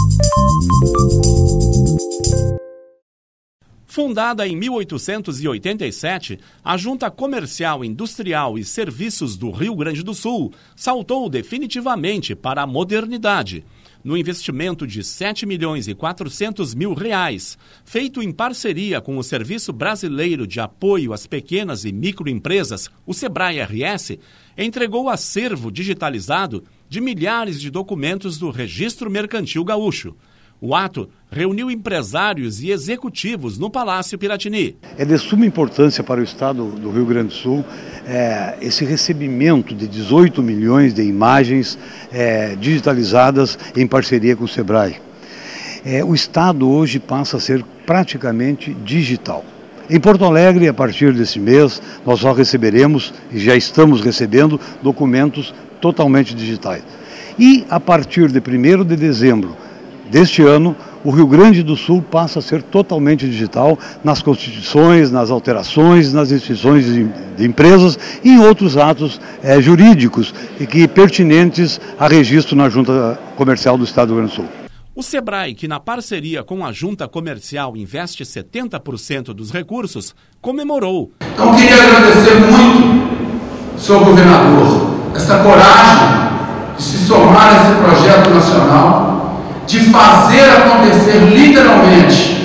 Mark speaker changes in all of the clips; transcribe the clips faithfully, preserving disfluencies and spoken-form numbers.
Speaker 1: Fundada em mil oitocentos e oitenta e sete, a Junta Comercial, Industrial e Serviços do Rio Grande do Sul saltou definitivamente para a modernidade. No investimento de sete milhões e quatrocentos mil reais, feito em parceria com o Serviço Brasileiro de Apoio às Pequenas e Microempresas, o SEBRAE-R S, entregou acervo digitalizado de milhares de documentos do Registro Mercantil Gaúcho. O ato reuniu empresários e executivos no Palácio Piratini.
Speaker 2: É de suma importância para o Estado do Rio Grande do Sul é, esse recebimento de dezoito milhões de imagens é, digitalizadas em parceria com o SEBRAE. É, o Estado hoje passa a ser praticamente digital. Em Porto Alegre, a partir desse mês, nós só receberemos, e já estamos recebendo, documentos totalmente digitais. E a partir de primeiro de dezembro deste ano, o Rio Grande do Sul passa a ser totalmente digital nas constituições, nas alterações, nas instituições de, de empresas e em outros atos é, jurídicos e que pertinentes a registro na Junta Comercial do Estado do Rio Grande do Sul.
Speaker 1: O SEBRAE, que na parceria com a Junta Comercial investe setenta por cento dos recursos, comemorou.
Speaker 3: Então queria agradecer muito, senhor governador, essa coragem de se somar a esse projeto nacional, de fazer acontecer literalmente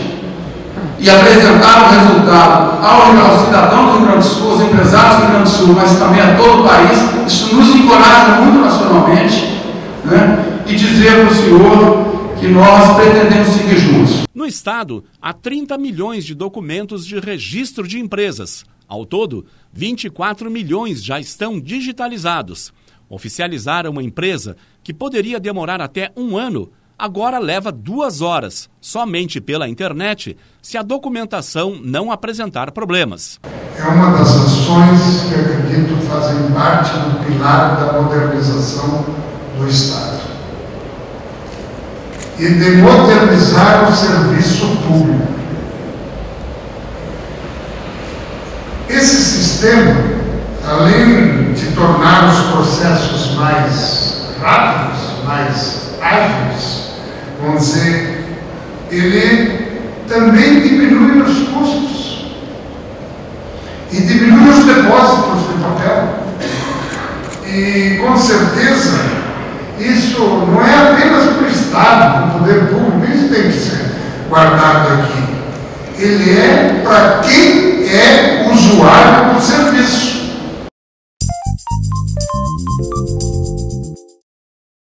Speaker 3: e apresentar o resultado ao, ao cidadão do Rio Grande do Sul, aos empresários do Rio Grande do Sul, mas também a todo o país. Isso nos encoraja muito nacionalmente, né? E dizer para o senhor que nós pretendemos seguir juntos.
Speaker 1: No estado, há trinta milhões de documentos de registro de empresas. Ao todo, vinte e quatro milhões já estão digitalizados. Oficializar uma empresa, que poderia demorar até um ano, agora leva duas horas, somente pela internet, se a documentação não apresentar problemas.
Speaker 4: É uma das ações que acredito fazem parte do pilar da modernização do Estado. E de modernizar o serviço público. Esse sistema, além de tornar os processos mais rápidos, mais ágeis, vamos dizer, ele também diminui os custos e diminui os depósitos de papel. E com certeza isso não é apenas para o Estado, para o poder público, isso tem que ser guardado aqui. Ele é para quem é usuário do serviço.